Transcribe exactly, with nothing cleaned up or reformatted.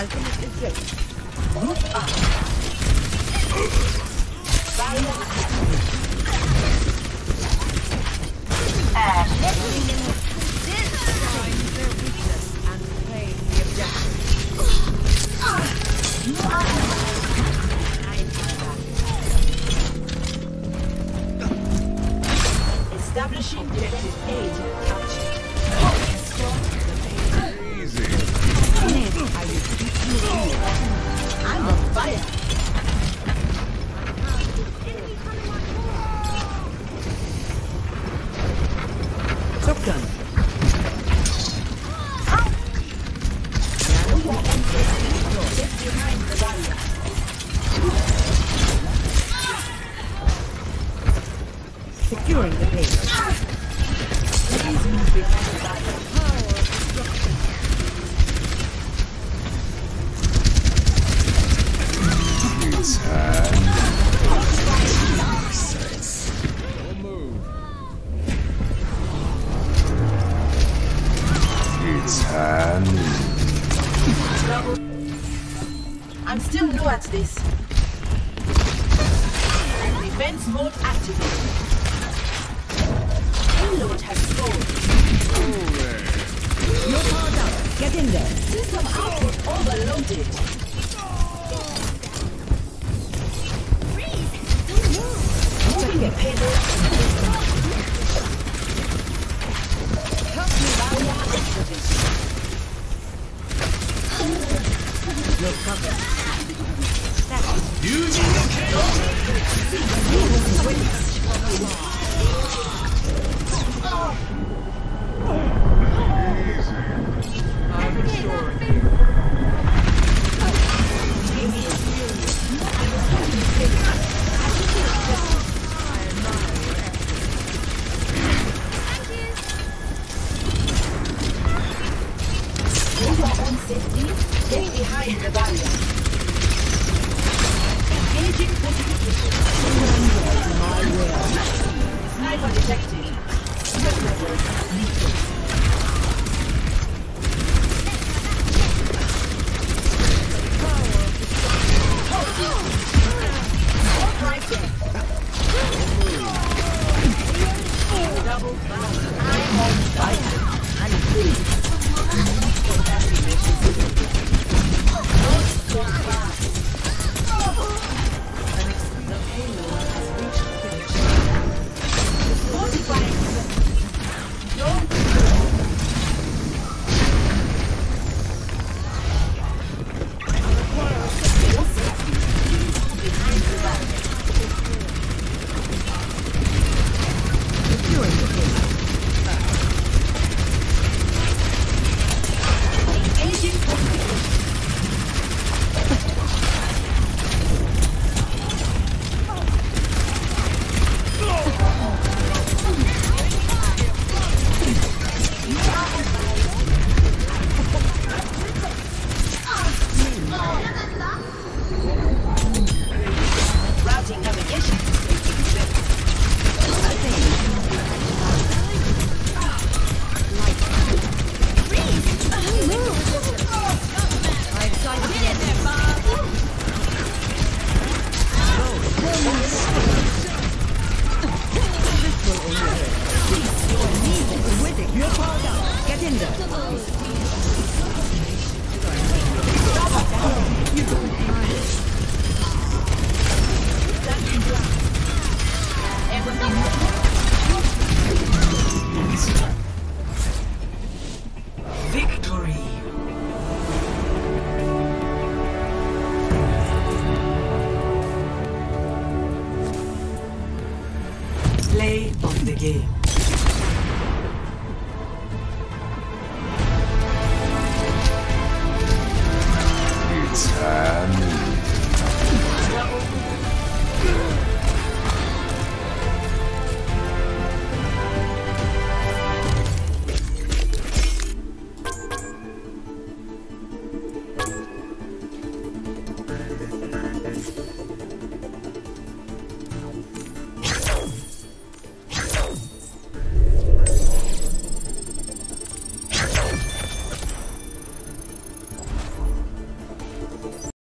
ultimate is ready. Move up. Barrier activated. And Find their weakness and claim the objective. establishing objective A captured. Easy. I will keep you here. I'm on fire. Shotgun. Get behind the barrier. Securing the base. Please move behind the barrier. It's time. Don't move. It's time. I'm still new at this. Defense mode activated. Payload has stalled. You're powered up. Get in there. System output overloaded. Moving the payload. Barrier activated. You're covered. I'm restoring you. For your own safety, get behind the barrier. Engaging fortification. Sniper detected. Threat level lethal. Striker. Double barrel. I'm on fire. And please. Routing navigation. You're powered up. Get in there. Victory. Play of the game.